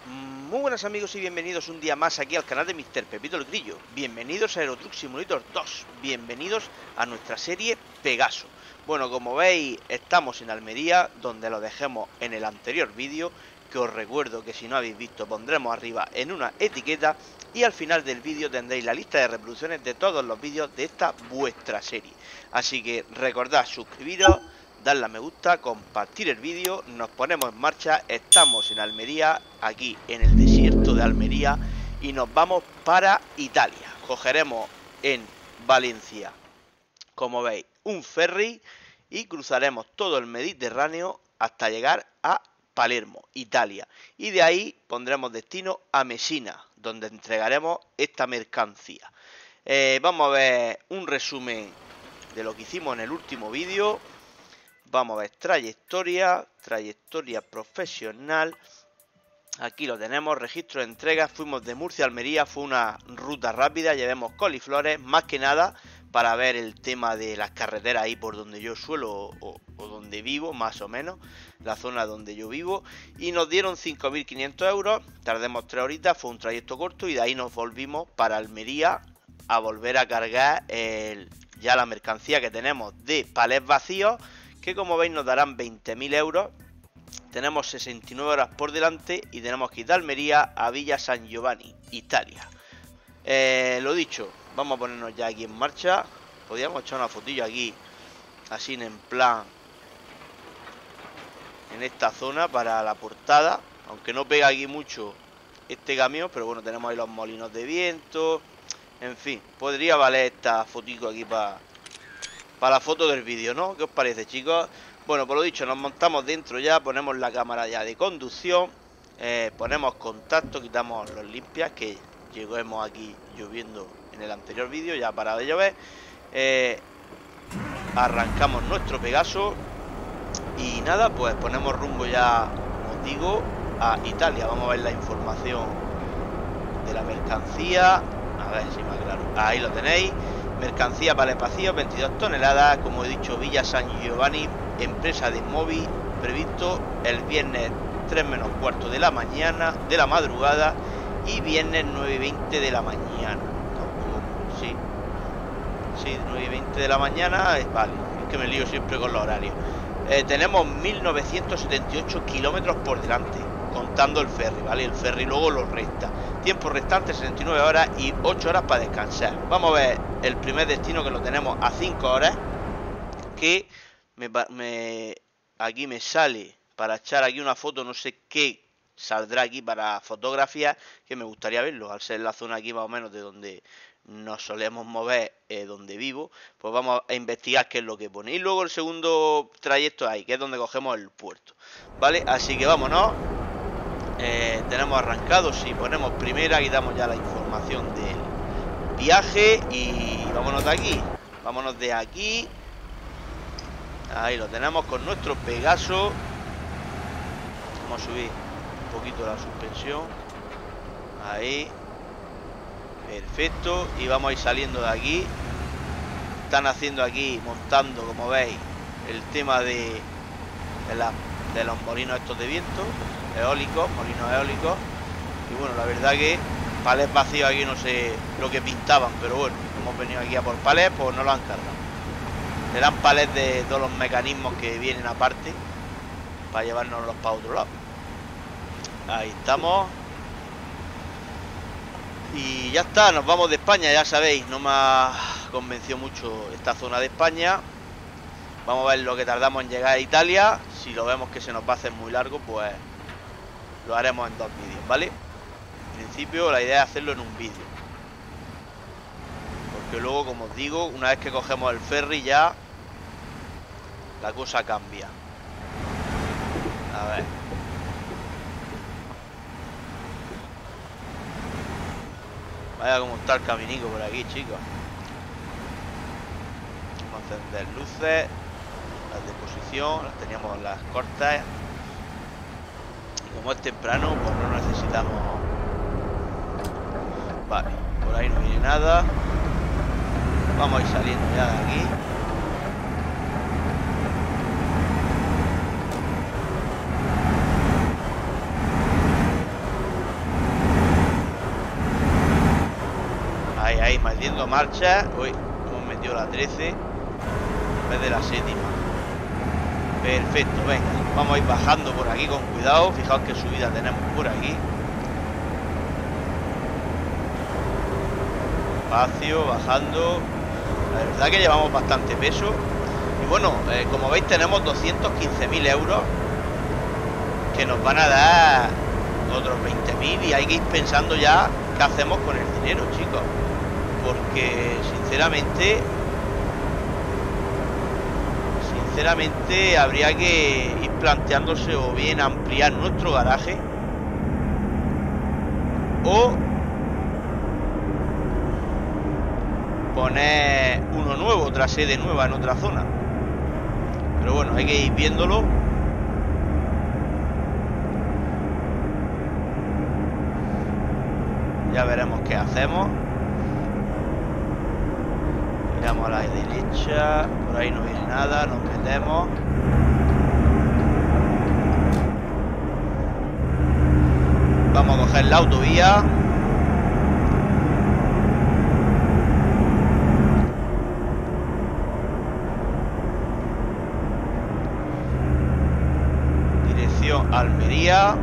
Muy buenas amigos y bienvenidos un día más aquí al canal de Mr. Pepito el Grillo. Bienvenidos a Euro Truck Simulator 2. Bienvenidos a nuestra serie Pegaso. Bueno, como veis estamos en Almería, donde lo dejemos en el anterior vídeo, que os recuerdo que si no habéis visto pondremos arriba en una etiqueta, y al final del vídeo tendréis la lista de reproducciones de todos los vídeos de esta vuestra serie. Así que recordad suscribiros, darle a me gusta, compartir el vídeo, nos ponemos en marcha, estamos en Almería, aquí en el desierto de Almería, y nos vamos para Italia. Cogeremos en Valencia, como veis, un ferry y cruzaremos todo el Mediterráneo hasta llegar a Palermo, Italia, y de ahí pondremos destino a Messina, donde entregaremos esta mercancía. Vamos a ver un resumen de lo que hicimos en el último vídeo. Vamos a ver trayectoria profesional. Aquí lo tenemos, registro de entregas. Fuimos de Murcia a Almería, fue una ruta rápida. Llevemos coliflores, más que nada para ver el tema de las carreteras ahí por donde yo suelo o donde vivo, más o menos, la zona donde yo vivo. Y nos dieron 5.500 euros, tardemos 3 horitas, fue un trayecto corto y de ahí nos volvimos para Almería a volver a cargar ya la mercancía que tenemos de palés vacíos, que como veis nos darán 20.000 euros. Tenemos 69 horas por delante y tenemos que ir de Almería a Villa San Giovanni, Italia. Lo dicho, vamos a ponernos ya aquí en marcha. Podríamos echar una fotillo aquí, así en plan, en esta zona para la portada. Aunque no pega aquí mucho este camión, pero bueno, tenemos ahí los molinos de viento. En fin, podría valer esta fotico aquí para la foto del vídeo, ¿no? ¿Qué os parece, chicos? Bueno, por lo dicho, nos montamos dentro ya, ponemos la cámara ya de conducción, ponemos contacto, quitamos los limpias, que llegamos aquí lloviendo en el anterior vídeo, ya ha parado de llover. Arrancamos nuestro Pegaso y nada, pues ponemos rumbo ya, como os digo, a Italia. Vamos a ver la información de la mercancía, a ver si más claro, ahí lo tenéis. Mercancía palés vacíos, 22 toneladas, como he dicho, Villa San Giovanni, empresa de móvil, previsto el viernes 3 menos cuarto de la mañana, de la madrugada, y viernes 9:20 de la mañana. No, sí, 9:20 de la mañana, vale, es que me lío siempre con los horarios. Tenemos 1.978 kilómetros por delante, contando el ferry, ¿vale? El ferry luego lo resta. Tiempo restante 69 horas y 8 horas para descansar. Vamos a ver el primer destino, que lo tenemos a 5 horas, que aquí me sale para echar aquí una foto, no sé qué saldrá aquí para fotografía, que me gustaría verlo, al ser la zona aquí más o menos de donde nos solemos mover, donde vivo. Pues vamos a investigar qué es lo que pone. Y luego el segundo trayecto ahí, que es donde cogemos el puerto, ¿vale? Así que vámonos. Tenemos arrancado, si ponemos primera, quitamos ya la información del viaje y vámonos de aquí. Vámonos de aquí. Ahí lo tenemos con nuestro Pegaso. Vamos a subir un poquito la suspensión. Ahí. Perfecto. Y vamos a ir saliendo de aquí. Están haciendo aquí, montando, como veis, el tema de los molinos estos de viento, eólicos, molinos eólicos. Y bueno, la verdad que palés vacíos aquí no sé lo que pintaban, pero bueno, hemos venido aquí a por palés, pues no lo han cargado. Serán palés de todos los mecanismos que vienen aparte para llevárnoslos para otro lado. Ahí estamos. Y ya está, nos vamos de España, ya sabéis, no me ha convencido mucho esta zona de España. Vamos a ver lo que tardamos en llegar a Italia. Si lo vemos que se nos va a hacer muy largo, pues lo haremos en 2 vídeos, ¿vale? En principio la idea es hacerlo en un vídeo, porque luego, como os digo, una vez que cogemos el ferry ya la cosa cambia. A ver. Vaya como está el caminico por aquí, chicos. Vamos a encender luces. Las de posición, las teníamos las cortas. Y como es temprano, pues no necesitamos. Vale, por ahí no viene nada. Vamos a ir saliendo ya de aquí. metiendo marcha. Uy, hemos metido la 13 en vez de la 7ª. Perfecto, venga, vamos a ir bajando por aquí con cuidado. Fijaos qué subida tenemos por aquí. Despacio, bajando. La verdad que llevamos bastante peso. Y bueno, como veis tenemos 215.000 euros que nos van a dar otros 20.000 y hay que ir pensando ya qué hacemos con el dinero, chicos. Porque sinceramente habría que ir planteándose o bien ampliar nuestro garaje o poner uno nuevo, otra sede nueva en otra zona. Pero bueno, hay que ir viéndolo. Ya veremos qué hacemos. Miramos a la derecha. Por ahí no viene nada. Nos metemos. Vamos a coger la autovía. Dirección Almería.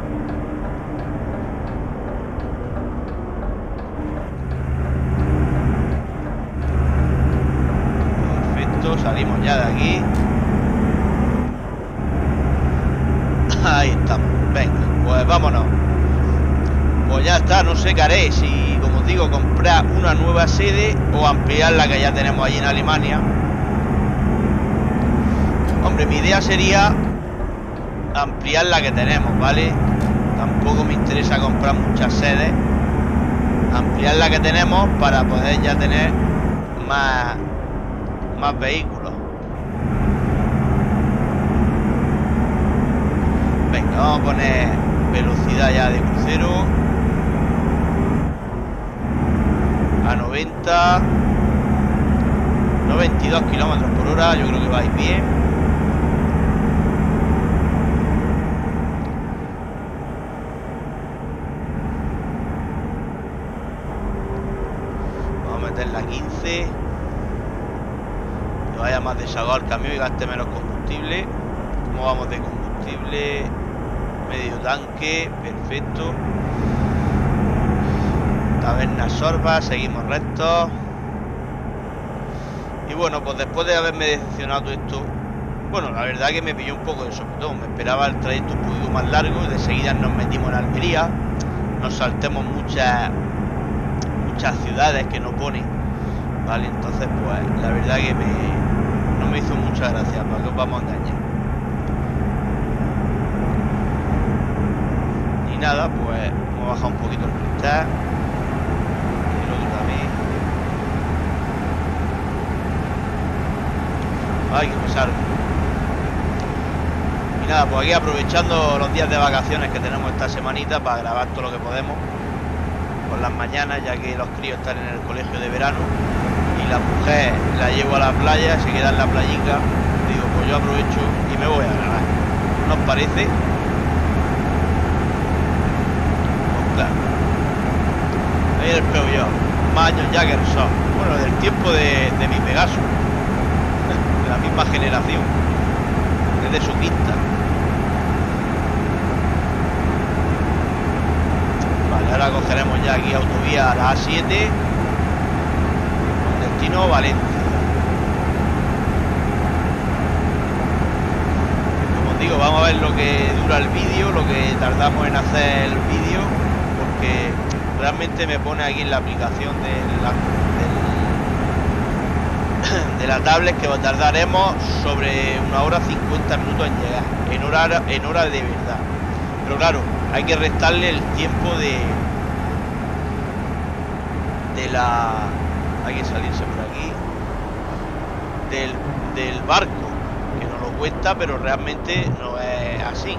Salimos ya de aquí. Ahí estamos. Venga, pues vámonos. Pues ya está, no sé qué haré. Si, como os digo, comprar una nueva sede o ampliar la que ya tenemos allí en Alemania. Hombre, mi idea sería ampliar la que tenemos, ¿vale? Tampoco me interesa comprar muchas sedes. Ampliar la que tenemos para poder ya tener más vehículos. Venga, vamos a poner velocidad ya de crucero a 92 kilómetros por hora. Yo creo que vais bien. Vamos a meter la 15. Vaya más desagado el camión y gaste menos combustible. ¿Cómo vamos de combustible? Medio tanque, perfecto. Taberna Sorba, seguimos rectos. Y bueno, pues después de haberme decepcionado todo esto, bueno, la verdad que me pilló un poco de sopetón. Me esperaba el trayecto un poquito más largo y de seguida nos metimos en Almería. Nos saltemos muchas ciudades que nos ponen, ¿vale? Entonces, pues, la verdad que no me hizo mucha gracia, para que os vamos a engañar. Ni nada, pues hemos bajado un poquito el cristal. Y el otro también. Ay, que pesar. Y nada, pues aquí aprovechando los días de vacaciones que tenemos esta semanita para grabar todo lo que podemos por las mañanas, ya que los críos están en el colegio de verano. Y la mujer la llevo a la playa, se queda en la playica. Digo, pues yo aprovecho y me voy a grabar. ¿No os parece? Pues claro. Ahí el peugeot, más años ya que son. Bueno, del tiempo de mi Pegaso. De la misma generación. Es de su quinta. Vale, ahora cogeremos ya aquí autovía a la A7. Destino Valencia. Como os digo, vamos a ver lo que dura el vídeo, lo que tardamos en hacer el vídeo, porque realmente me pone aquí en la aplicación de la tablet que tardaremos sobre 1 hora 50 minutos en llegar, en hora de verdad. Pero claro, hay que restarle el tiempo hay que salirse por aquí del barco, que nos lo cuesta, pero realmente no es así.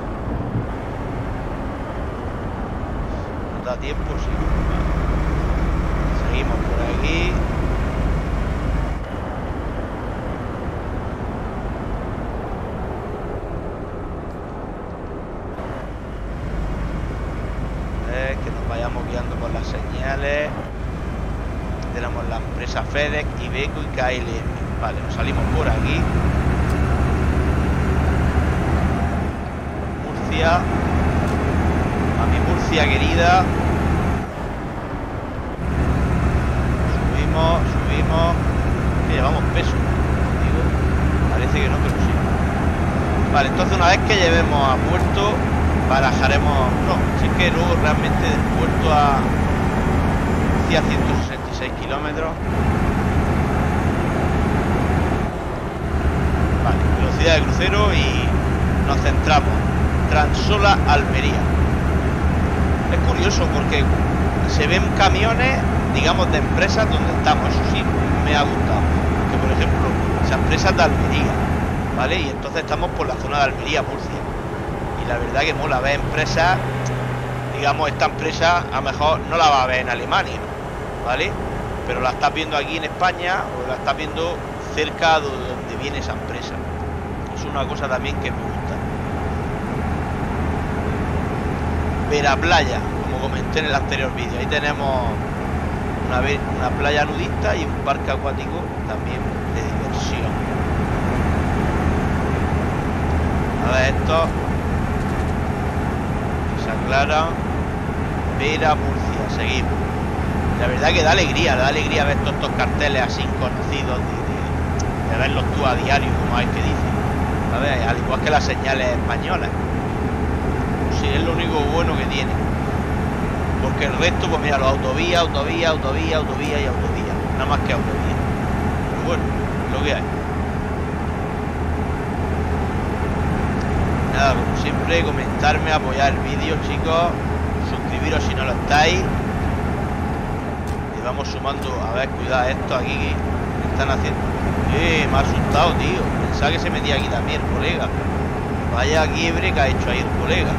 ¿Nos da tiempo? Sí. Seguimos por aquí. Que nos vayamos guiando por las señales. tenemos la empresa FedEx, Iveco y KLM. Vale, nos salimos por aquí. Murcia. A mi Murcia querida. Subimos. Que llevamos peso. Digo, parece que no, pero sí. Vale, entonces una vez que llevemos a puerto, barajaremos. No, si es que luego realmente del puerto hacia 166 kilómetros. Vale, velocidad de crucero y nos centramos. Transola Almería. Es curioso porque se ven camiones, digamos, de empresas donde estamos. Eso sí me ha gustado. Que por ejemplo, esas empresas de Almería, ¿vale? Y entonces estamos por la zona de Almería, Murcia. Y la verdad que mola ver empresas, digamos, esta empresa a lo mejor no la va a ver en Alemania, ¿vale? Pero la estás viendo aquí en España o la estás viendo cerca de donde viene esa empresa. Es una cosa también que me gusta. Veraplaya, como comenté en el anterior vídeo. Ahí tenemos una playa nudista y un parque acuático también de diversión. A ver, esto se aclara. Vera, Murcia, seguimos. La verdad que da alegría ver todos estos carteles así conocidos de verlos tú a diario, como hay que dicen. A ver, al igual que las señales españolas. Sí, es lo único bueno que tiene. Porque el resto, pues mira, los autovía y autovía. Nada más que autovía. Pero bueno, lo que hay. Nada, como siempre, comentarme, apoyar el vídeo, chicos. Suscribiros si no lo estáis. Y vamos sumando. A ver, cuidado, esto aquí que están haciendo. Me ha asustado, tío. Pensaba que se metía aquí también el colega. Vaya quiebre que ha hecho ahí el colega.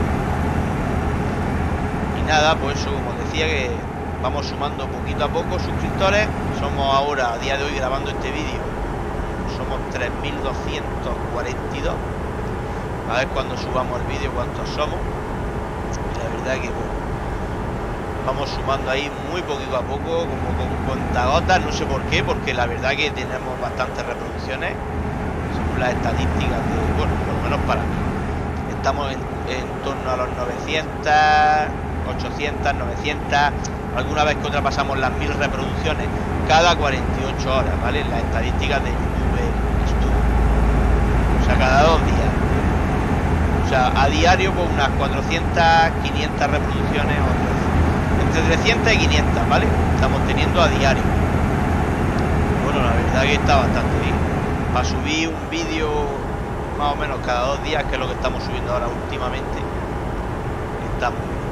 Y nada, pues eso, como decía, que vamos sumando poquito a poco suscriptores. Somos ahora, a día de hoy, grabando este vídeo, somos 3.242. A ver cuando subamos el vídeo cuántos somos. Y la verdad que bueno, vamos sumando ahí muy poquito a poco, como con cuentagotas, no sé por qué, porque la verdad que tenemos bastantes reproducciones según las estadísticas de, bueno, por lo menos para mí. Estamos en torno a los 900, 800, 900, alguna vez que otra pasamos las 1000 reproducciones cada 48 horas, ¿vale? Las estadísticas de YouTube. O sea, cada 2 días. O sea, a diario pues unas 400, 500 reproducciones, entre 300 y 500, ¿vale? Estamos teniendo a diario. Bueno, la verdad que está bastante bien. Para subir un vídeo más o menos cada 2 días, que es lo que estamos subiendo ahora últimamente, está muy bien.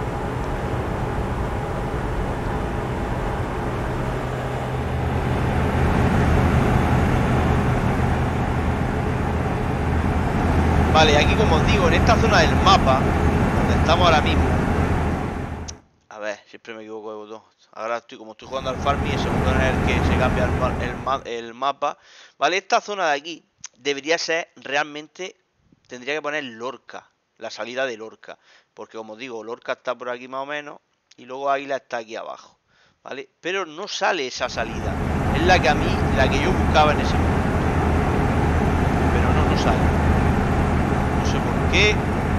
Vale, aquí como os digo, en esta zona del mapa, donde estamos ahora mismo. A ver, siempre me equivoco de botón. Ahora como estoy jugando al Farming, ese botón es el que se cambia el mapa. Vale, esta zona de aquí debería ser realmente, tendría que poner Lorca, la salida de Lorca. Porque como os digo, Lorca está por aquí más o menos, y luego Águila está aquí abajo. Vale, pero no sale esa salida. Es la que a mí, la que yo buscaba en ese momento. Pero no sale. Que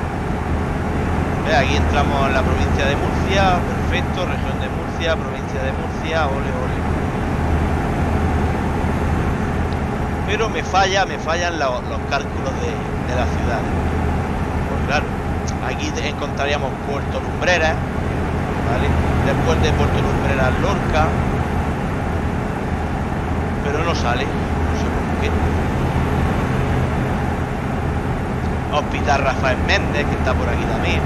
aquí entramos en la provincia de Murcia, perfecto, región de Murcia, provincia de Murcia, ole. Pero me fallan los cálculos de la ciudad. Pues claro, aquí encontraríamos Puerto Lumbreras, ¿vale? Después de Puerto Lumbreras, Lorca, pero no sale, no sé por qué. Hospital Rafael Méndez, que está por aquí también.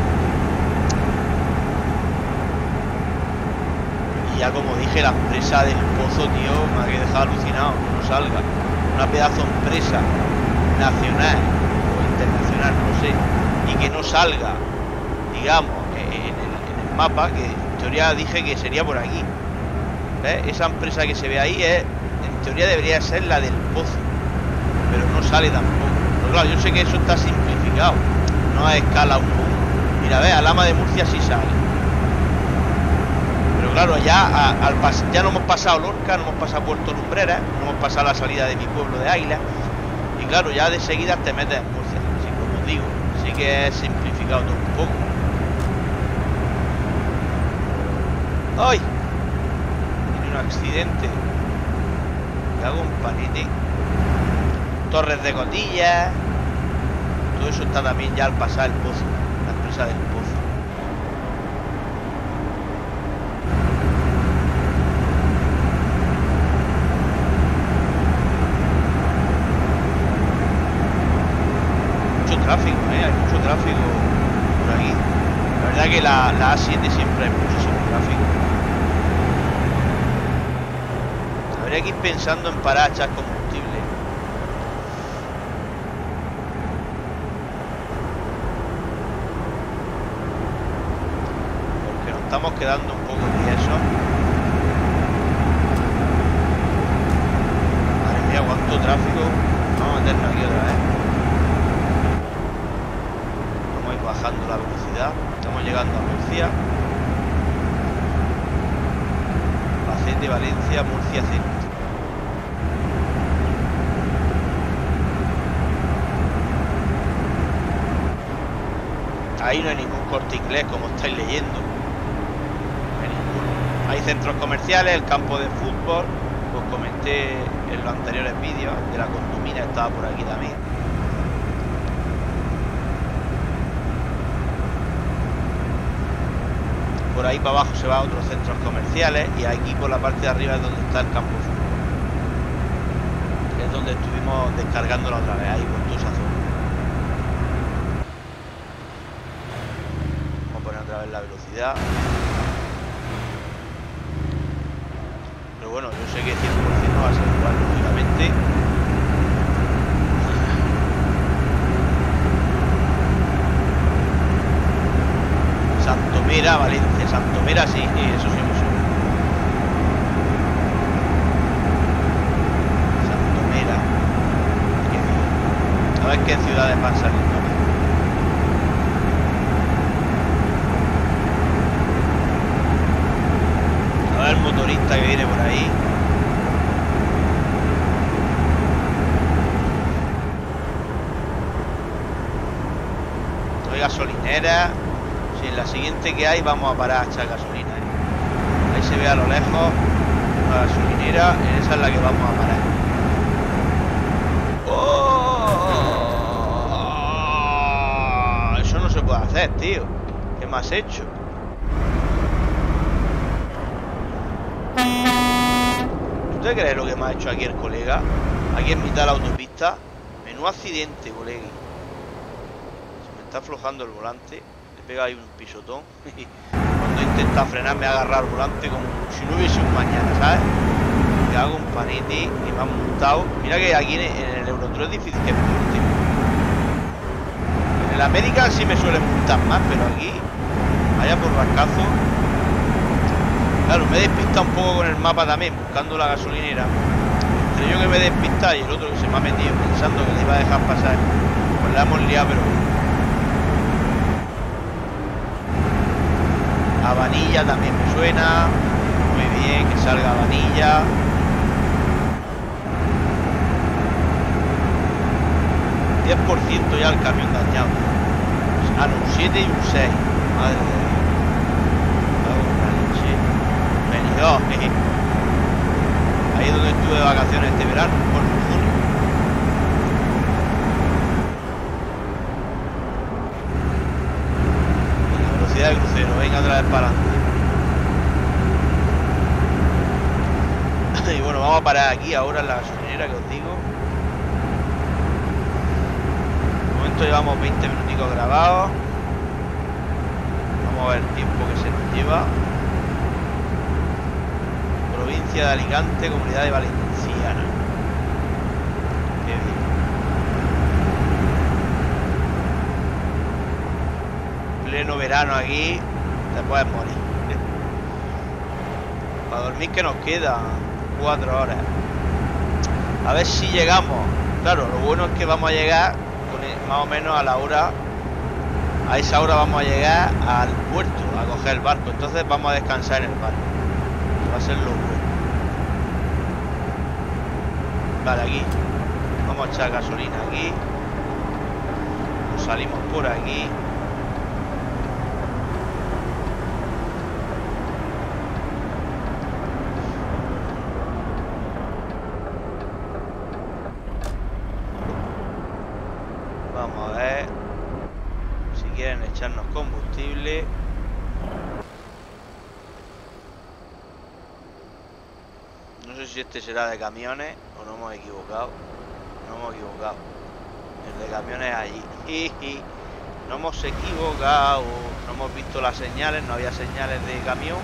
Y ya como dije, la empresa del Pozo, tío, me ha dejado alucinado, que no salga. Una pedazo de empresa nacional o internacional, no sé, y que no salga, digamos, en el mapa, que en teoría dije que sería por aquí. ¿Ves? Esa empresa que se ve ahí en teoría debería ser la del Pozo, pero no sale tampoco. Claro, yo sé que eso está simplificado, no a escala 1:1. Mira, ve, Alhama de Murcia sí sale. Pero claro, ya ya no hemos pasado Lorca, no hemos pasado Puerto Lumbreras, no hemos pasado la salida de mi pueblo de Águila. Y claro, ya de seguida te metes en Murcia. Así como os digo, sí que he simplificado todo un poco. ¡Ay! Tiene un accidente. Me hago un panete. Torres de Cotillas. Todo eso está también ya al pasar el pozo. La empresa del pozo. Tráfico, hay mucho tráfico por aquí. La verdad que la A7 siempre hay muchísimo tráfico. Habría que ir pensando en parar a echar combustible. Porque nos estamos quedando un poco tiesos. Madre mía, cuánto tráfico. Vamos a meternos aquí otra vez. Bajando la velocidad, estamos llegando a Murcia, Albacete, Valencia, Murcia Centro. Ahí no hay ningún Corte Inglés, como estáis leyendo. No hay ninguno. Hay centros comerciales, el campo de fútbol, os comenté en los anteriores vídeos, de la Condomina estaba por aquí también. Por ahí para abajo se va a otros centros comerciales y aquí por la parte de arriba es donde está el campo de fútbol. Es donde estuvimos descargándola otra vez, ahí por esa zona. Vamos a poner otra vez la velocidad. Pero bueno, yo sé que 100% no va a ser igual, lógicamente. Santomera, Valencia, Santomera, sí, eso sí me suena. Santomera. A ver qué ciudades van saliendo. A ver el motorista que viene por ahí. No hay gasolinera. En la siguiente que hay vamos a parar a echar gasolina, Ahí se ve a lo lejos una gasolinera, en esa es la que vamos a parar. ¡Oh! Eso no se puede hacer, tío. ¿Qué me has hecho? ¿Tú te crees lo que me ha hecho aquí el colega? Aquí en mitad de la autopista. Menú accidente, colega. Se me está aflojando el volante. Pega ahí un pisotón y cuando intenta frenar me ha agarrado el volante como si no hubiese un mañana, ¿sabes? Que hago un panete y me han montado. Mira que aquí en el Eurotruck es difícil que me monte. En el American sí me suelen montar más, pero aquí vaya por rascazo. Claro, me he despistado un poco con el mapa también, buscando la gasolinera. Entre yo que me he despistado y el otro que se me ha metido pensando que le iba a dejar pasar, pues la hemos liado, pero Habanilla también me suena. Muy bien, que salga Habanilla. $10% ya el camión dañado. Ah, no, un 7 y un 6. Madre de Dios. Venido, jeje. Ahí es donde estuve de vacaciones este verano, por junio. De crucero, venga otra vez para adelante. Y bueno, vamos a parar aquí ahora en la gasolinera que os digo. De momento llevamos 20 minuticos grabados. Vamos a ver el tiempo que se nos lleva. Provincia de Alicante, Comunidad de Valenciana. Qué bien. Pleno verano aquí, te puedes morir. Para dormir que nos quedan 4 horas. A ver si llegamos. Claro, lo bueno es que vamos a llegar más o menos a la hora. A esa hora vamos a llegar al puerto a coger el barco. Entonces vamos a descansar en el barco. va a ser lo bueno. Vale, aquí. Vamos a echar gasolina aquí. Nos salimos por aquí. Vamos a ver si quieren echarnos combustible. No sé si este será de camiones o no hemos equivocado. No hemos equivocado. El de camiones allí. No hemos equivocado. No hemos visto las señales. No había señales de camión.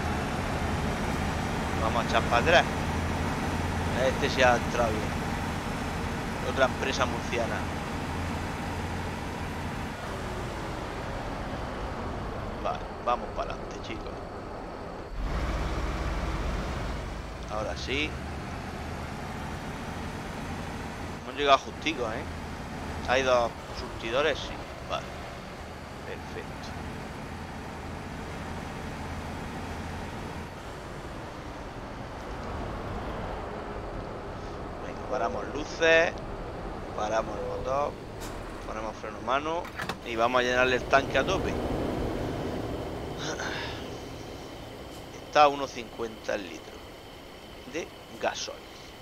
Vamos a echar para atrás. Este se ha entrado bien. Otra empresa murciana. Vale, vamos para adelante, chicos. Ahora sí. Hemos llegado justicos, ¿eh? ¿Hay dos surtidores? Sí. Vale. Perfecto. Venga, paramos luces. Paramos el motor. Ponemos freno mano. Y vamos a llenarle el tanque a tope. Está a 1,50 el litro de gasoil.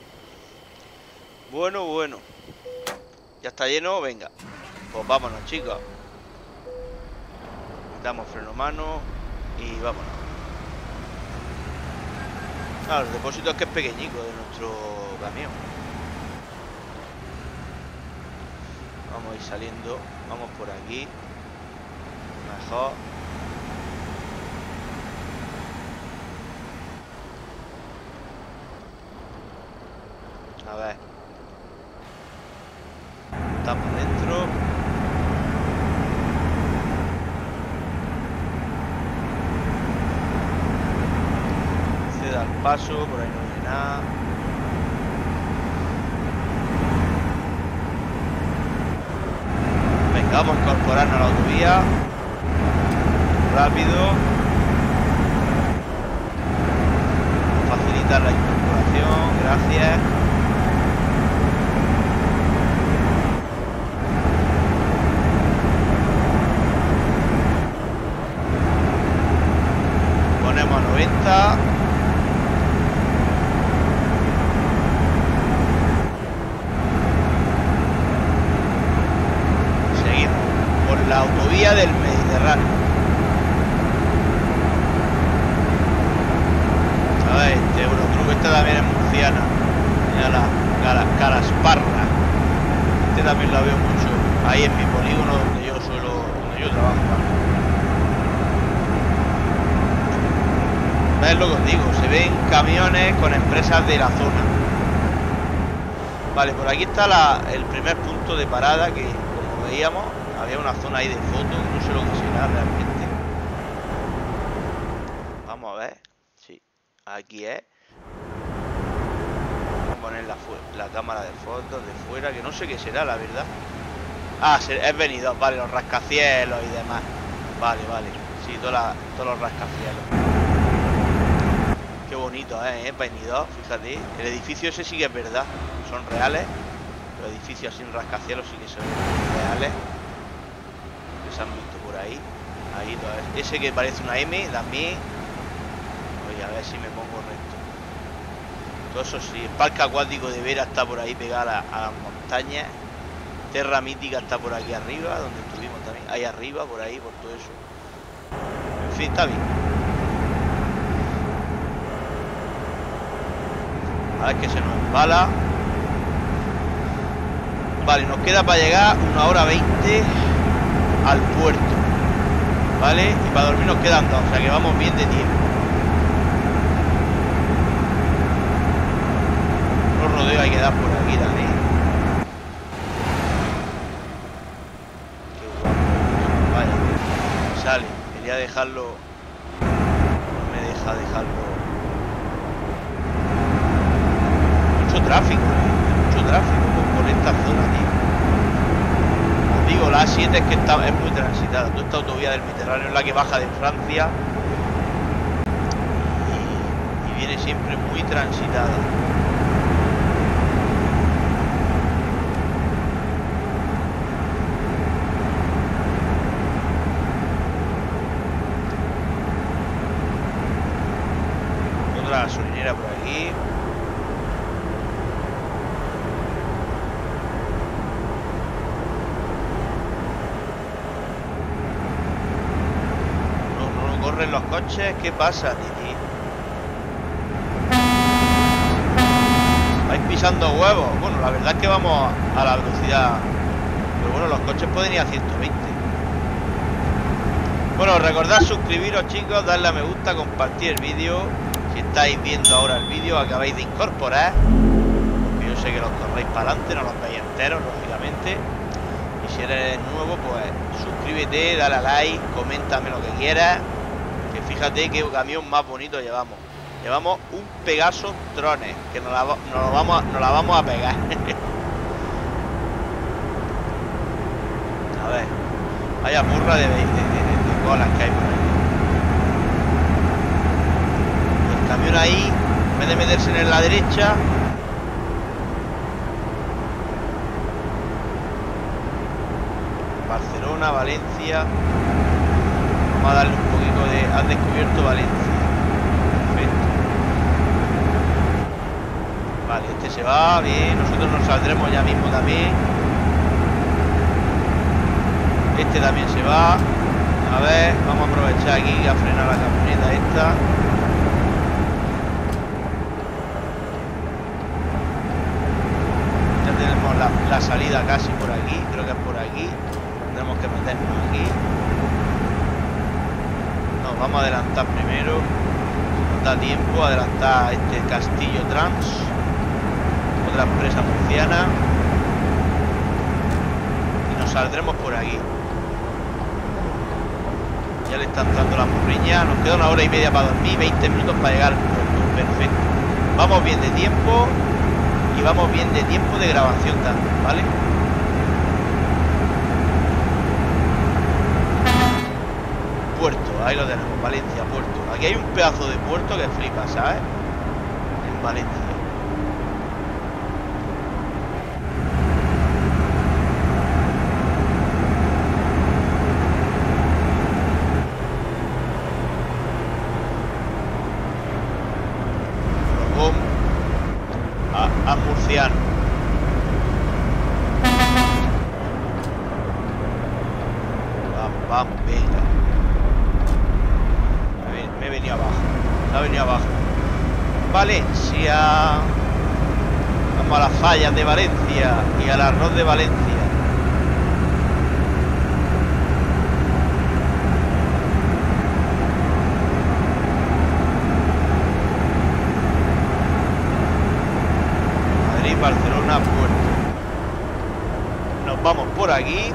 Bueno, bueno. Ya está lleno, venga. Pues vámonos, chicos. Damos freno mano y vámonos. Claro, el depósito es que es pequeñico de nuestro camión. Vamos a ir saliendo. Vamos por aquí. Mejor. A ver. Estamos dentro. Ceda el paso, por ahí no hay nada. Venga, vamos a incorporarnos a la autovía. Rápido. Facilitar la incorporación, gracias. Ponemos 90. Seguimos por la autovía del Mediterráneo. A ver, este Eurotruck, esta también es murciana. Mira la Calasparra. Este también la veo mucho ahí en mi polígono donde yo trabajo. Es lo que os digo, se ven camiones con empresas de la zona. Vale, por aquí está el primer punto de parada que, como veíamos, había una zona ahí de fotos, no sé lo que será realmente. Vamos a ver. Sí, aquí es. Vamos a poner la cámara de fotos de fuera, que no sé qué será, la verdad. Ah, es venidor, vale, los rascacielos y demás. Vale, vale, sí, todos los rascacielos. Qué bonito, venidor, fíjate. El edificio ese sí que es verdad, son reales. Los edificios sin rascacielos sí que son reales. Que se han visto por ahí. Ahí todo ese que parece una M también. Oye, a ver si me pongo recto. Todo eso sí. El parque acuático de Vera está por ahí pegado a las montañas. Terra Mítica está por aquí arriba, donde estuvimos también. Ahí arriba, por ahí, por todo eso. En fin, está bien. A ver que se nos embala. Vale, nos queda para llegar 1 hora 20 al puerto. Vale, y para dormir nos quedan 2, o sea que vamos bien de tiempo. Los rodeos hay que dar por aquí también. Qué guapo. Vaya, sale. Quería dejarlo. No me deja dejarlo. Tráfico, mucho tráfico por esta zona, tío. Os digo, la A7 es que es muy transitada. Toda esta autovía del Mediterráneo es la que baja de Francia y viene siempre muy transitada. Otra gasolinera por aquí. No corren los coches. ¿Qué pasa, Titi? Vais pisando huevos. Bueno, la verdad es que vamos a la velocidad, pero bueno, los coches pueden ir a 120. Bueno, recordad suscribiros, chicos, darle a me gusta, compartir el vídeo. Si estáis viendo ahora el vídeo, acabáis de incorporar, porque yo sé que los corréis para adelante, no los veis enteros, lógicamente. Y si eres nuevo, pues suscríbete, dale a like, coméntame lo que quieras. Que fíjate qué camión más bonito llevamos. Llevamos un Pegaso Trones, que nos la vamos a pegar. A ver, vaya burra de colas que hay por ahí. El camión ahí, en vez de meterse en la derecha, Barcelona, Valencia. Vamos a darle un poquito de... Han descubierto Valencia. Perfecto. Vale, este se va, bien. Nosotros nos saldremos ya mismo también. Este también se va. A ver, vamos a aprovechar aquí a frenar la camioneta esta. Ya tenemos la salida casi por aquí. Creo que es por aquí. Tendremos que meternos aquí. No, vamos a adelantar primero. Si nos da tiempo, adelantar este Castillo Trans. Otra empresa murciana. Y nos saldremos por aquí. Ya le están dando la morriña. Nos queda 1 hora y media para dormir, 20 minutos para llegar al puerto. Perfecto. Vamos bien de tiempo. Y vamos bien de tiempo de grabación también, ¿vale? Puerto, ahí lo tenemos, Valencia, puerto. Aquí hay un pedazo de puerto que flipa, ¿sabes? En Valencia. A murciano. Vamos, venga. Me he venido abajo. Se ha venido abajo. Valencia. Vamos a las fallas de Valencia y al arroz de Valencia. Barcelona, puerto. Nos vamos por aquí.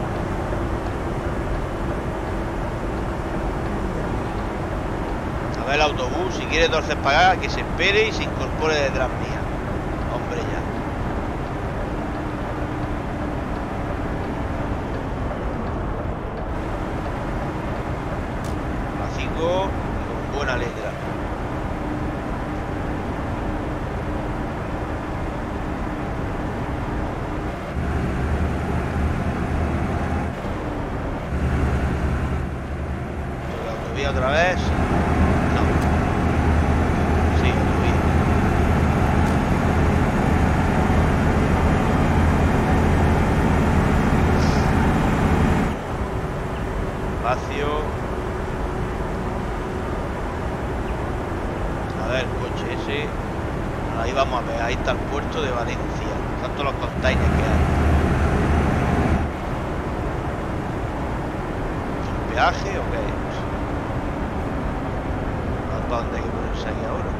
A ver el autobús. Si quiere entonces pagar, que se espere y se incorpore detrás mía. Hombre, ya. Macico con buena letra. Otra vez. No. Sí, muy bien. Espacio. A ver, el coche ese. Ahí vamos a ver. Ahí está el puerto de Valencia. Tanto los containers que hay. ¿Es un peaje o qué es? ¿Para dónde hay que ponerse aquí ahora?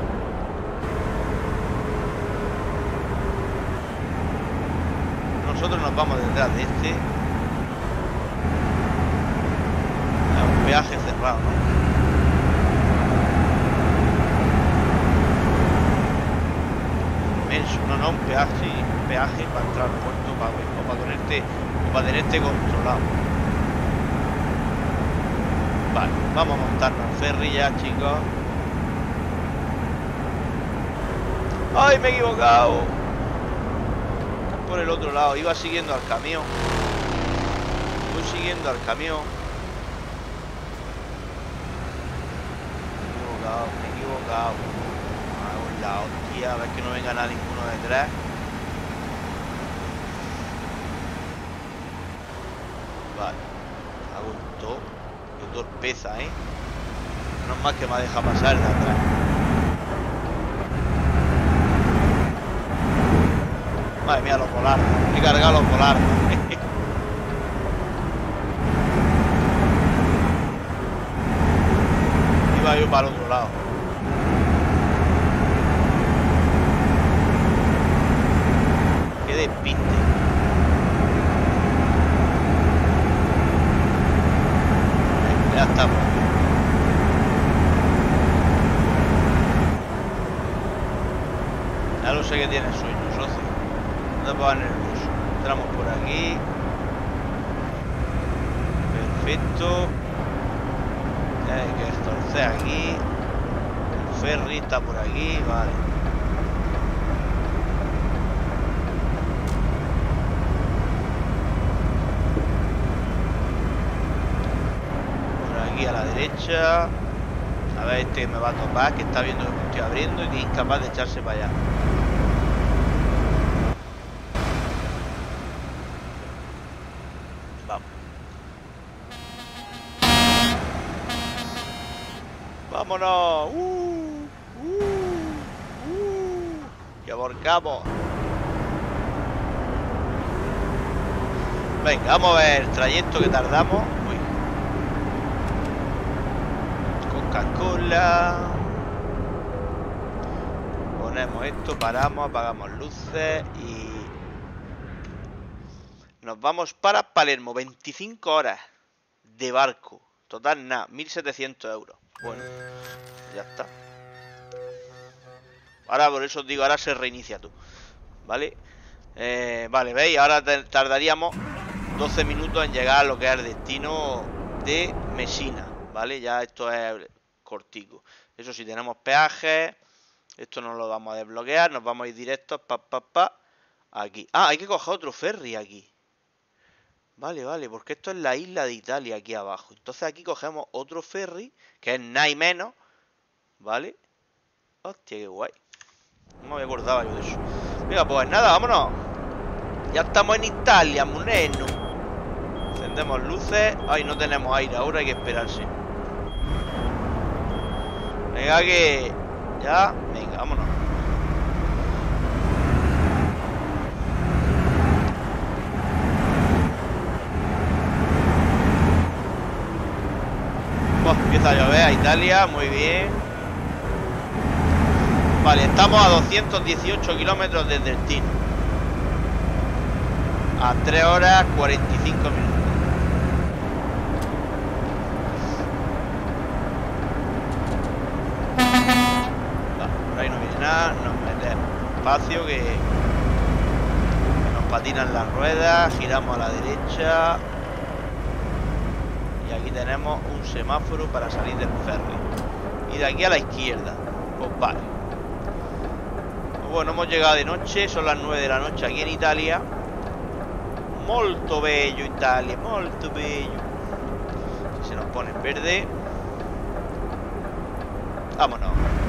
Nosotros nos vamos detrás de este. Es un peaje cerrado, ¿no? Inmenso, no, un peaje, sí, un peaje para entrar al puerto para tenerte controlado. Vale, vamos a montarnos al ferry ya, chicos. ¡Ay, me he equivocado! Por el otro lado, iba siguiendo al camión. Voy siguiendo al camión. Me he equivocado. A un lado, hostia, a ver que no venga nada ninguno detrás. Vale, hago un top. Qué torpeza, No es más que me ha dejado pasar de atrás. Madre mía, los polardos. He cargado los polardos. Iba yo para el otro lado. Qué despiste. Ya estamos. Ya lo sé que tienes sueño, socio. No te pongas nervioso. Entramos por aquí. Perfecto. Hay que torcer aquí. El ferry está por aquí. Vale. Por aquí a la derecha. A ver, este me va a topar, que está viendo que me estoy abriendo y que es incapaz de echarse para allá. ¡Vámonos! Y aborcamos. Venga, vamos a ver el trayecto que tardamos. Uy. Coca-Cola. Ponemos esto, paramos, apagamos luces y nos vamos para Palermo. 25 horas de barco. Total, nada, 1.700 euros. Bueno, ya está. Ahora por eso os digo, ahora se reinicia tú. ¿Vale? Vale, ¿veis? Ahora tardaríamos 12 minutos en llegar a lo que es el destino de Mesina. ¿Vale? Ya esto es cortico. Eso sí, tenemos peajes. Esto no lo vamos a desbloquear. Nos vamos a ir directos aquí. Ah, hay que coger otro ferry aquí. Vale, vale, porque esto es la isla de Italia aquí abajo. Entonces aquí cogemos otro ferry, que es nada y menos, ¿vale? Hostia, qué guay. No me acordaba yo de eso. Venga, pues nada, vámonos. Ya estamos en Italia, Muneno. Encendemos luces. Ay, no tenemos aire, ahora hay que esperarse. Venga, que... Ya, venga, vámonos. Empieza a llover a Italia, muy bien. Vale, estamos a 218 kilómetros del destino. A 3 horas 45 minutos. Por ahí no viene nada. Nos metemos espacio que nos patinan las ruedas. Giramos a la derecha. Y aquí tenemos un semáforo para salir del ferry. Y de aquí a la izquierda. Pues vale. Pues bueno, hemos llegado de noche. Son las 9 de la noche aquí en Italia. Molto bello Italia, molto bello. Se nos pone en verde. Vámonos.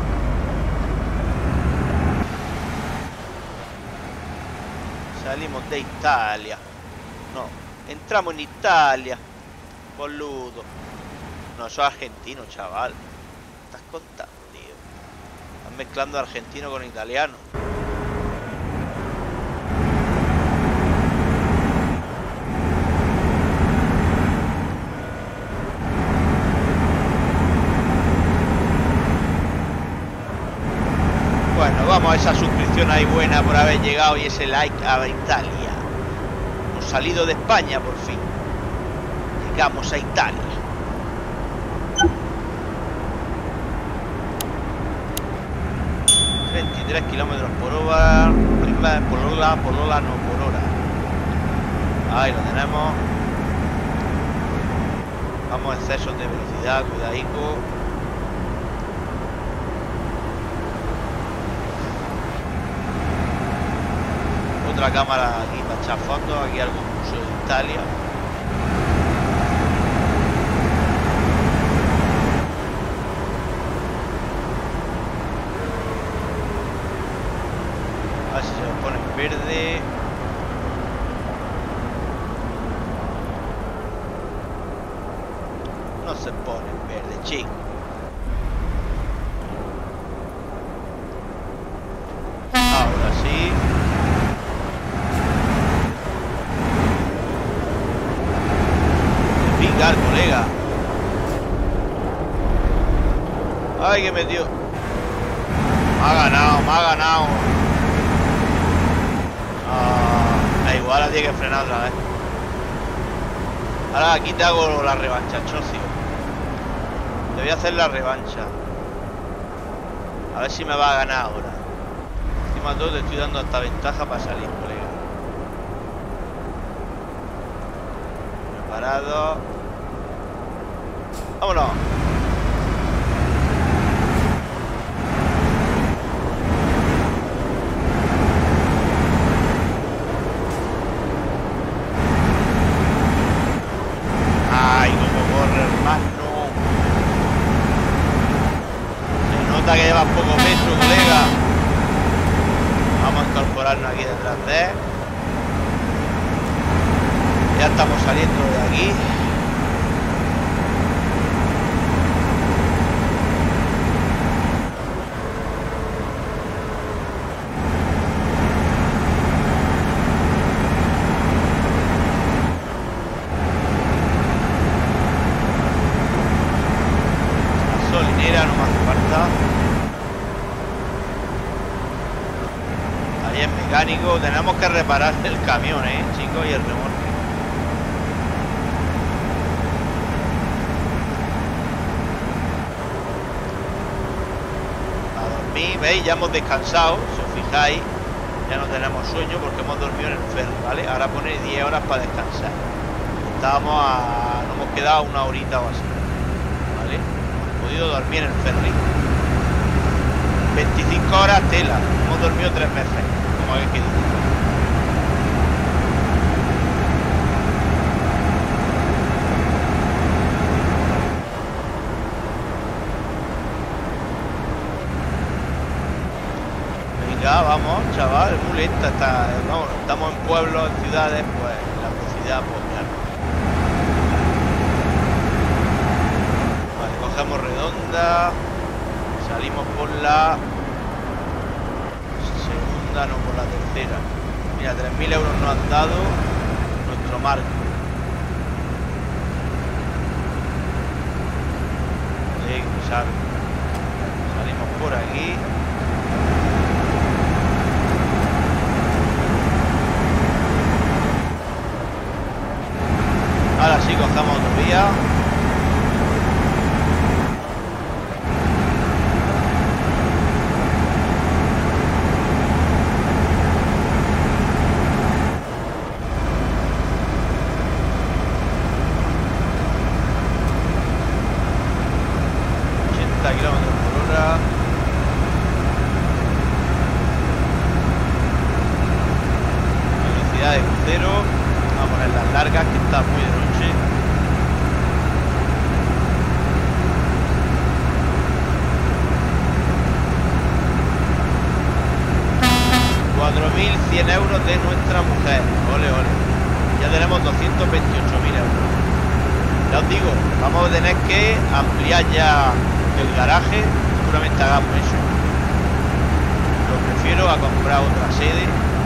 Salimos de Italia. No, entramos en Italia. Boludo. No, eso es argentino, chaval. ¿Qué estás contando, tío? Estás mezclando argentino con italiano. Bueno, vamos a esa suscripción ahí buena por haber llegado y ese like a Italia. Hemos salido de España por fin. Llegamos a Italia. ...23 kilómetros por hora... por hora. Ahí lo tenemos. Vamos a excesos de velocidad, cuidadico. otra cámara aquí para echar fotos. Aquí algún museo de Italia. A ver si se nos pone en verde. No se pone en verde, chico. Ahora sí. Me pica el colega. Ay, que metió. Me ha ganado, me ha ganado. Da igual, ahora tiene que frenar otra vez. Ahora aquí te hago la revancha, chocio. Te voy a hacer la revancha. A ver si me va a ganar ahora. Encima de todo te estoy dando hasta ventaja para salir, colega. Preparado. ¡Vámonos! ¡Ay, cómo corre, hermano! Se nota que llevas poco peso, colega. Vamos a incorporarnos aquí detrás de él. Ya estamos saliendo de aquí. Gasolinera no me hace falta. Ahí es mecánico. Tenemos que reparar el camión, chicos, y el remolque. ¿Veis? Ya hemos descansado, si os fijáis, ya no tenemos sueño porque hemos dormido en el ferry, ¿vale? Ahora pone 10 horas para descansar. Nos hemos quedado una horita o así, ¿vale? Hemos podido dormir en el ferry. 25 horas tela, hemos dormido 3 veces, como habéis que decir. Vamos, chaval, es muy lenta. Vamos, estamos en pueblos, en ciudades, pues la velocidad, pues claro. Vale, cogemos redonda. Salimos por la segunda, no por la tercera. Mira, 3.000 euros nos han dado nuestro marco. Sí, salimos por aquí. Ahora sí, cogemos autovía. km/h. Velocidad de crucero. Vamos a poner las largas, que está muy de noche. €4.100 de nuestra mujer. Ole, ole. Ya tenemos 228.000 euros. Ya os digo, vamos a tener que ampliar ya el garaje. Seguramente hagamos eso. Lo prefiero a comprar otra sede.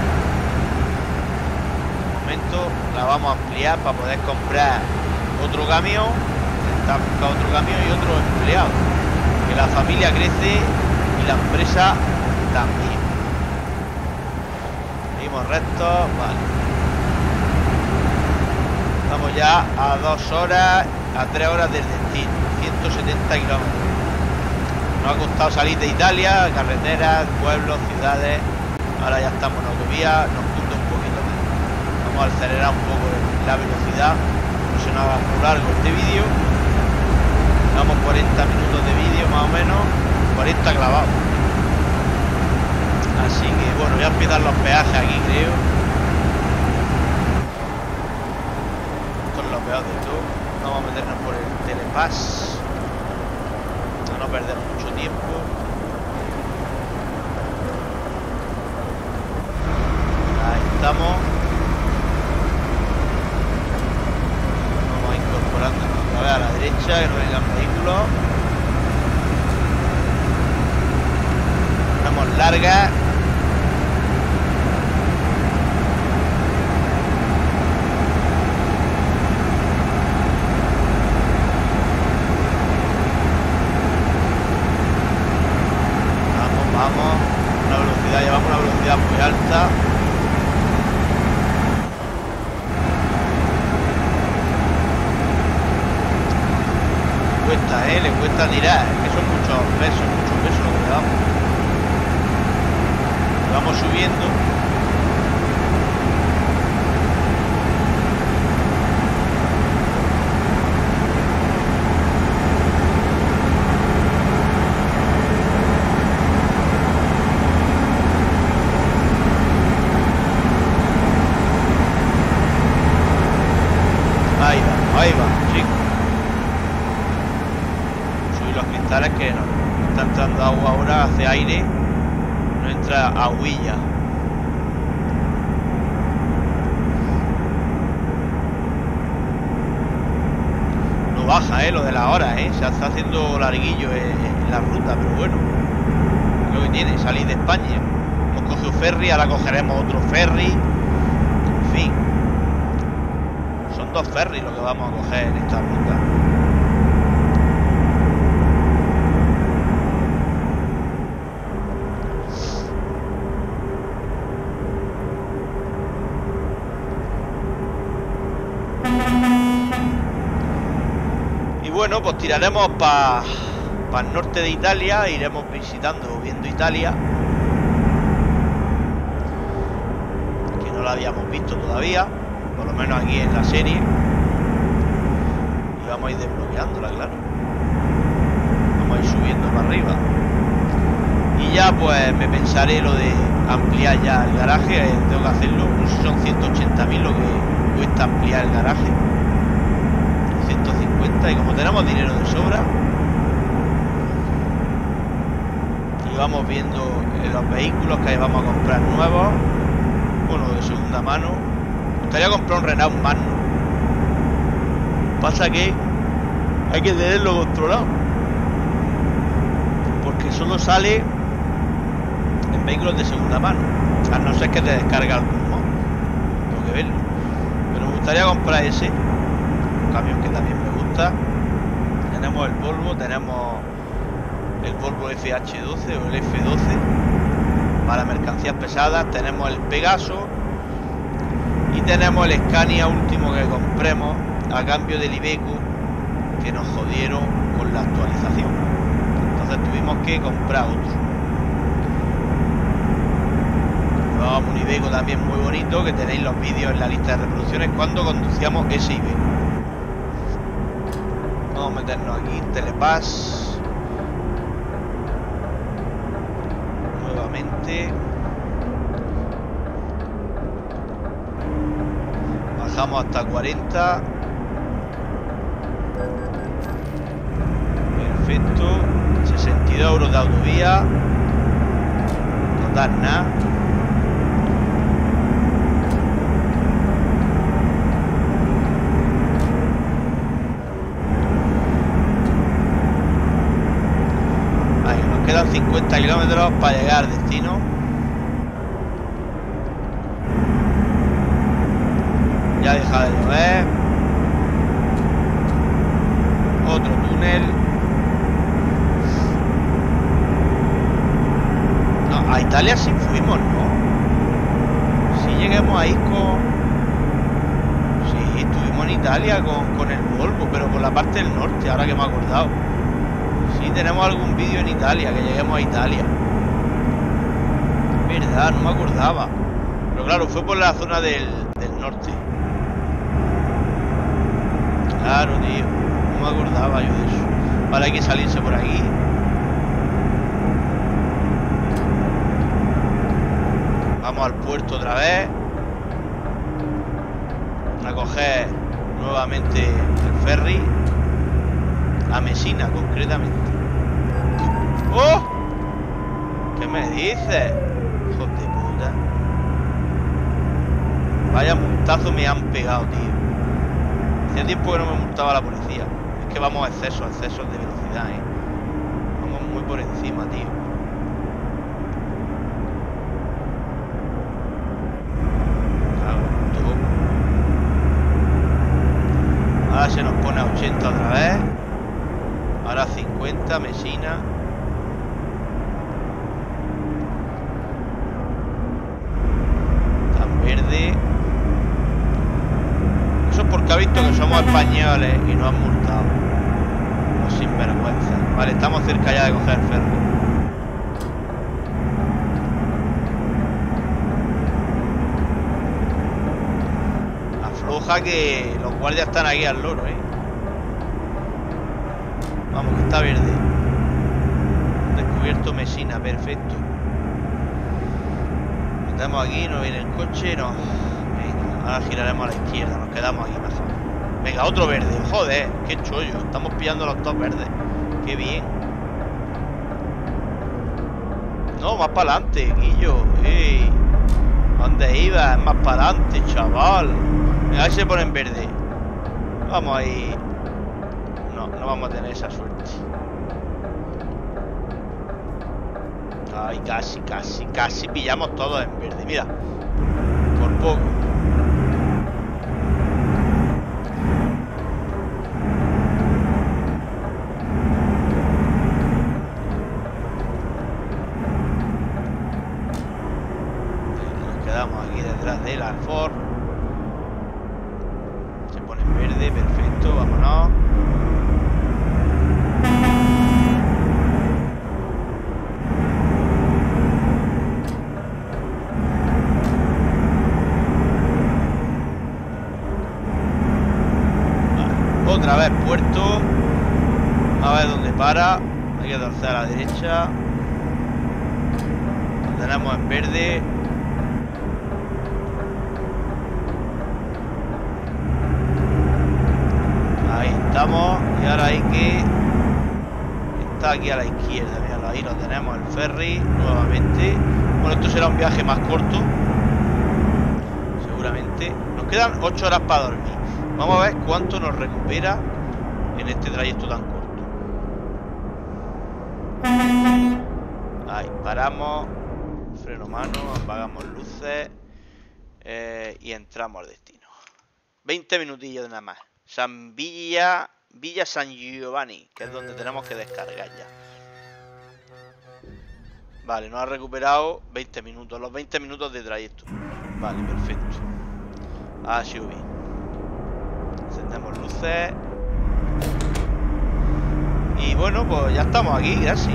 De momento la vamos a ampliar para poder comprar otro camión. Intentar buscar otro camión y otro empleado. Que la familia crece y la empresa también. Seguimos rectos, vale. Estamos ya a 2 horas, a 3 horas del destino, 170 kilómetros. Nos ha costado salir de Italia, carreteras, pueblos, ciudades. Ahora ya estamos en autovía, nos cunde un poquito más. Vamos a acelerar un poco la velocidad, no se nos haga muy largo este vídeo. Llevamos 40 minutos de vídeo más o menos, 40 clavados. Así que bueno, ya empiezan los peajes aquí, creo. desbloqueado de todo. Vamos a meternos por el telepass. A no perder mucho tiempo. Ahí estamos. Vamos incorporando otra vez a la derecha, que no vengan vehículos. Estamos largas. Llevamos una velocidad muy alta. Le cuesta tirar, es que son muchos pesos lo que le damos. Vamos subiendo. Ahí va, chicos. Subir los cristales que no está entrando agua ahora, hace aire, no entra aguilla. No baja, lo de la hora, se está haciendo larguillo en la ruta, pero bueno, es lo que tiene, salir de España. Hemos cogido ferry, ahora cogeremos otro ferry, en fin. Son 2 ferries lo que vamos a coger en esta ruta. Y bueno, pues tiraremos para el norte de Italia, iremos visitando, viendo Italia, que no la habíamos visto todavía, por lo menos aquí en la serie, y vamos a ir desbloqueándola, claro. Vamos a ir subiendo para arriba y ya pues me pensaré lo de ampliar ya el garaje. Tengo que hacerlo, no sé si son 180.000 lo que cuesta ampliar el garaje, 150, y como tenemos dinero de sobra y vamos viendo los vehículos que vamos a comprar nuevos, bueno, de segunda mano. Me gustaría comprar un Renault Magnum. Pasa que hay que tenerlo controlado, porque solo sale en vehículos de segunda mano, a no ser que te descargue algún mod. Tengo que verlo, pero me gustaría comprar ese, un camión que también me gusta. Tenemos el Volvo, tenemos el Volvo FH12 o el F12 para mercancías pesadas, tenemos el Pegaso y tenemos el Scania último que compremos a cambio del Iveco, que nos jodieron con la actualización, entonces tuvimos que comprar otro. Llevábamos un Iveco también muy bonito, que tenéis los vídeos en la lista de reproducciones cuando conducíamos ese Iveco. Vamos a meternos aquí, telepass nuevamente. Bajamos hasta 40. Perfecto. 62 euros de autovía. Total nada. Ahí nos quedan 50 kilómetros para llegar al destino. Ya deja de llover. Otro túnel. No, a Italia sí fuimos, ¿no? Si lleguemos ahí con... Sí, estuvimos en Italia con el Volvo, pero por la parte del norte, ahora que me he acordado. Sí, tenemos algún vídeo en Italia, que lleguemos a Italia. Verdad, no me acordaba. Pero claro, fue por la zona del norte. Claro, tío, no me acordaba yo de eso. Vale, hay que salirse por aquí. Vamos al puerto otra vez a coger nuevamente el ferry a Mesina, concretamente. ¡Oh! ¿Qué me dices? Hijos de puta. Vaya multazo me han pegado, tío. Hacía tiempo que no me multaba la policía. Es que vamos a excesos de velocidad, Vamos muy por encima, tío. Ahora se nos pone a 80 otra vez. Ahora 50, Mesina. Tan verde. Eso es porque ha visto que somos españoles y nos han multado. Los sinvergüenza. Vale, estamos cerca ya de coger el ferry. Afloja que los guardias están aquí al loro, Vamos, que está verde. Descubierto Mesina, perfecto. Metemos aquí, no viene el coche, no. Venga, ahora giraremos a la izquierda, nos quedamos aquí mejor. Venga, otro verde, joder, qué chollo. Estamos pillando los dos verdes. Qué bien. No, más para adelante, Guillo. ¡Ey! ¿Dónde ibas? Más para adelante, chaval. Venga, ahí se pone en verde. Vamos ahí. No vamos a tener esa suerte. Ay, casi pillamos todos en verde. Mira, por poco. Nos quedamos aquí detrás de la Ford. Se pone en verde, perfecto, vámonos. Otra vez puerto. A ver dónde para. Hay que torcer a la derecha. Lo tenemos en verde. Ahí estamos. Y ahora hay que... Está aquí a la izquierda. Míralo, ahí lo tenemos, el ferry. Nuevamente. Bueno, esto será un viaje más corto. Seguramente. Nos quedan 8 horas para dormir. Vamos a ver cuánto nos recupera en este trayecto tan corto. Ahí, paramos. Freno mano, apagamos luces. Y entramos al destino. 20 minutillos nada más. Villa San Giovanni, que es donde tenemos que descargar ya. Vale, nos ha recuperado 20 minutos. Los 20 minutos de trayecto. Vale, perfecto. Ha sido bien. Encendemos luces. Y bueno, pues ya estamos aquí, casi.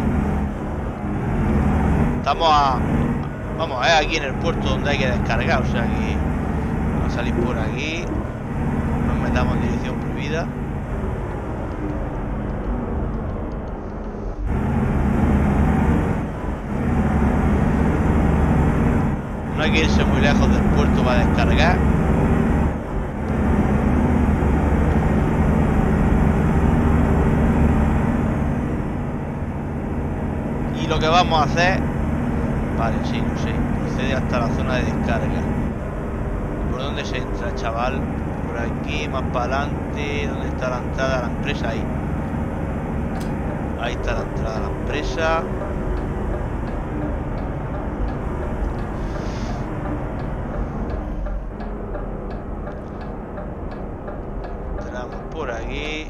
Estamos a... Vamos, aquí en el puerto donde hay que descargar. O sea que vamos a salir por aquí. Nos metamos en dirección prohibida. No hay que irse muy lejos del puerto para descargar. Y lo que vamos a hacer... Vale, sí, no sé. Procede hasta la zona de descarga. ¿Por dónde se entra, chaval? Por aquí, más para adelante. ¿Dónde está la entrada a la empresa? Ahí. Ahí está la entrada a la empresa. Entramos por aquí.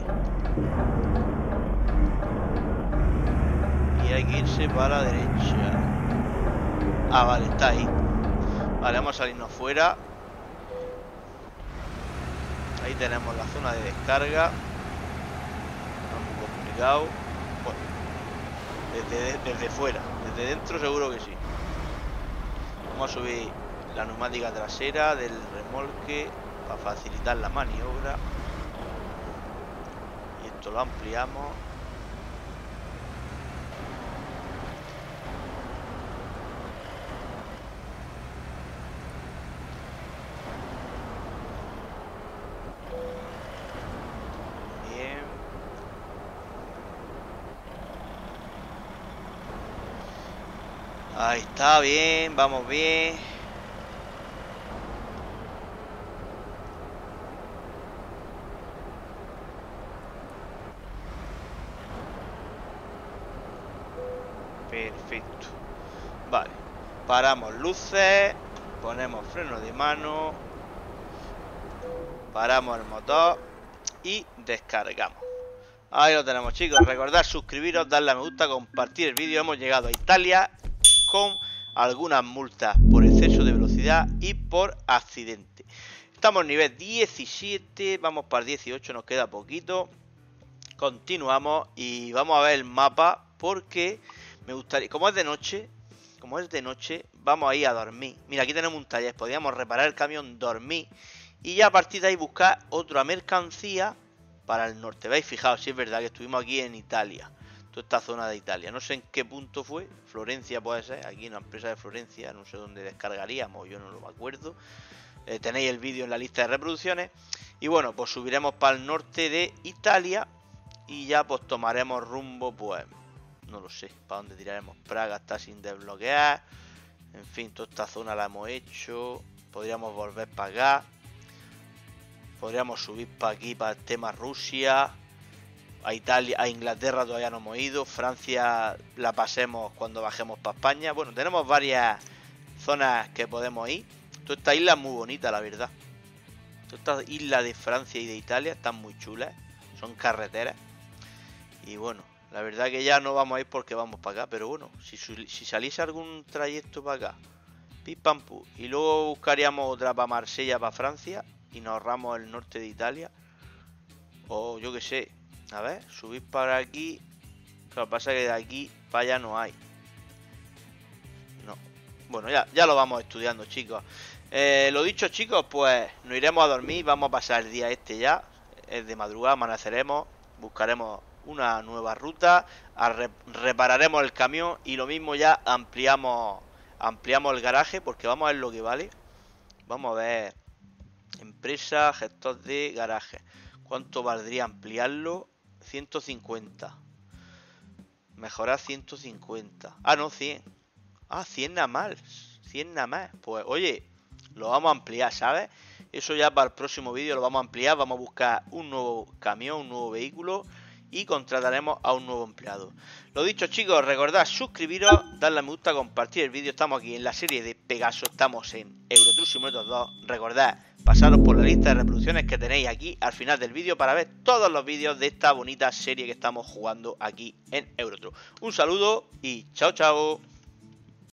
Y hay que irse para la derecha. Ah, vale, está ahí. Vale, vamos a salirnos fuera. Ahí tenemos la zona de descarga. No es muy complicado. Bueno, desde fuera. Desde dentro seguro que sí. Vamos a subir la neumática trasera del remolque para facilitar la maniobra. Y esto lo ampliamos. Ahí está, bien, vamos bien. Perfecto. Vale. Paramos luces. Ponemos freno de mano. Paramos el motor. Y descargamos. Ahí lo tenemos, chicos. Recordad suscribiros, darle a me gusta, compartir el vídeo. Hemos llegado a Italia con algunas multas por exceso de velocidad y por accidente. Estamos en nivel 17, vamos para el 18, nos queda poquito. Continuamos y vamos a ver el mapa porque me gustaría, como es de noche, vamos a ir a dormir. Mira, aquí tenemos un taller, podríamos reparar el camión, dormir y ya a partir de ahí buscar otra mercancía para el norte. ¿Veis? Fijaos, si es verdad que estuvimos aquí en Italia, toda esta zona de Italia. No sé en qué punto fue, Florencia puede ser, aquí en la empresa de Florencia, no sé dónde descargaríamos, yo no lo me acuerdo. Tenéis el vídeo en la lista de reproducciones. Y bueno, pues subiremos para el norte de Italia y ya pues tomaremos rumbo, pues, no lo sé, para dónde tiraremos. Praga está sin desbloquear. En fin, toda esta zona la hemos hecho. Podríamos volver para acá. Podríamos subir para aquí, para el tema Rusia. A Italia, a Inglaterra todavía no hemos ido. Francia la pasemos cuando bajemos para España. Bueno, tenemos varias zonas que podemos ir. Toda esta isla es muy bonita, la verdad. Todas estas islas de Francia y de Italia están muy chulas. Son carreteras. Y bueno, la verdad que ya no vamos a ir porque vamos para acá. Pero bueno, si saliese algún trayecto para acá, pim pam pum, y luego buscaríamos otra para Marsella, para Francia, y nos ahorramos el norte de Italia. O yo que sé, a ver, subir para aquí. Lo que pasa es que de aquí para allá no hay. No. Bueno, ya lo vamos estudiando, chicos. Lo dicho, chicos, pues nos iremos a dormir. Vamos a pasar el día este ya. Es de madrugada, amaneceremos. Buscaremos una nueva ruta. Repararemos el camión. Y lo mismo ya ampliamos el garaje. Porque vamos a ver lo que vale. Vamos a ver. Empresa, gestor de garaje. ¿Cuánto valdría ampliarlo? 150. Mejorar 150. Ah, no, 100. Ah, 100 nada más. 100 nada más. Pues, oye, lo vamos a ampliar, ¿sabes? Eso ya para el próximo vídeo lo vamos a ampliar. Vamos a buscar un nuevo camión, un nuevo vehículo. Y contrataremos a un nuevo empleado. Lo dicho, chicos, recordad suscribiros, darle a me gusta, compartir el vídeo. Estamos aquí en la serie de Pegaso. Estamos en Euro Truck Simulator 2. Recordad, pasaros por la lista de reproducciones que tenéis aquí al final del vídeo para ver todos los vídeos de esta bonita serie que estamos jugando aquí en Euro Truck. Un saludo y chao, chao.